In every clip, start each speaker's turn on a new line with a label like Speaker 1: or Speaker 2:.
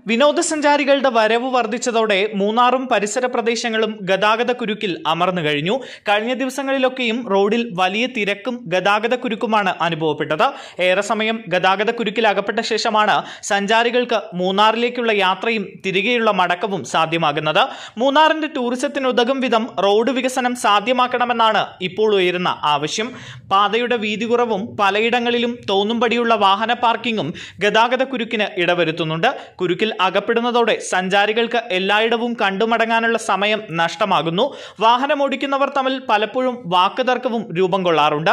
Speaker 1: വിനോദസഞ്ചാരികളുടെ വരവ് വർദ്ധിച്ചതോടെ മൂന്നാറും പരിസര പ്രദേശങ്ങളും ഗതാഗത കുരുക്കിൽ അമർന്നു കഴിഞ്ഞു. കഴിഞ്ഞ ദിവസങ്ങളിലൊക്കെയും റോഡിൽ വലിയ തിരക്കും ഗതാഗത കുരുക്കുമാണ് അനുഭവപ്പെട്ടത്. ഏറെ സമയം ഗതാഗത കുരുക്കിൽ അകപ്പെട്ട ശേഷമാണ് സഞ്ചാരികൾക്ക് മൂന്നാറിലേക്കുള്ള യാത്രയും തിരികെയുള്ള മടക്കവും സാധ്യമാകുന്നത്. മൂന്നാറിന്റെ ടൂറിസത്തിനുതകും വിധം റോഡ് വികസനം സാധ്യമാക്കണമെന്നാണ് ഇപ്പോൾ ഉയരുന്ന ആവശ്യം. പാതയുടെ വീതി കുറവും പലയിടങ്ങളിലും തോന്നുംപടിയുള്ള വാഹന പാർക്കിങ്ങും ഗതാഗത കുരുക്കിന് ഇടവരുത്തുന്നുണ്ട്. കുരുക്കിൽ അകപ്പെടുന്നതോടെ സഞ്ചാരികൾക്ക് എല്ലായിടവും കണ്ടുമടങ്ങാനുള്ള സമയം നഷ്ടമാകുന്നു. വാഹനം ഓടിക്കുന്നവർ തമ്മിൽ പലപ്പോഴും വാക്കുതർക്കവും രൂപം കൊള്ളാറുണ്ട്.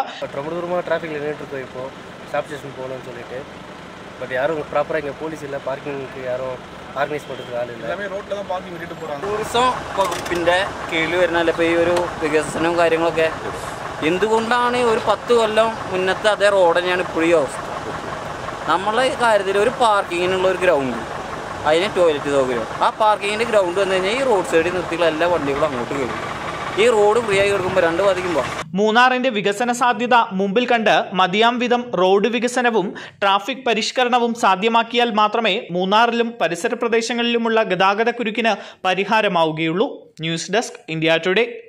Speaker 2: ടൂറിസം വകുപ്പിന്റെ കീഴിൽ വരുന്നല്ലോ ഇപ്പോൾ ഈ ഒരു വികസനവും കാര്യങ്ങളൊക്കെ. എന്തുകൊണ്ടാണ് ഒരു 10 കൊല്ലം മുന്നത്തെ അതേ റോഡ് തന്നെയാണ് ഇപ്പോഴും അവസ്ഥ? നമ്മളെ കാര്യത്തിൽ ഒരു പാർക്കിങ്ങിനുള്ള ഒരു ഗ്രൗണ്ട്, അതിന് ടോയ്ലറ്റ് സൗകര്യം, ആ പാർക്കിങ്ങിൻ്റെ ഗ്രൗണ്ട് വന്നു കഴിഞ്ഞാൽ ഈ റോഡ് സൈഡിൽ നിർത്തിയുള്ള എല്ലാ വണ്ടികളും അങ്ങോട്ട് കയറും. ഈ റോഡ് ഫ്രീ ആയി കിടക്കുമ്പോൾ 2 വാതിക്കുമ്പോൾ
Speaker 1: മൂന്നാറിന്റെ വികസന സാധ്യത മുമ്പിൽ കണ്ട് മതിയാം വിധം റോഡ് വികസനവും ട്രാഫിക് പരിഷ്കരണവും സാധ്യമാക്കിയാൽ മാത്രമേ മൂന്നാറിലും പരിസര പ്രദേശങ്ങളിലുമുള്ള ഗതാഗത കുരുക്കിന് പരിഹാരമാവുകയുള്ളൂ. News desk, India today.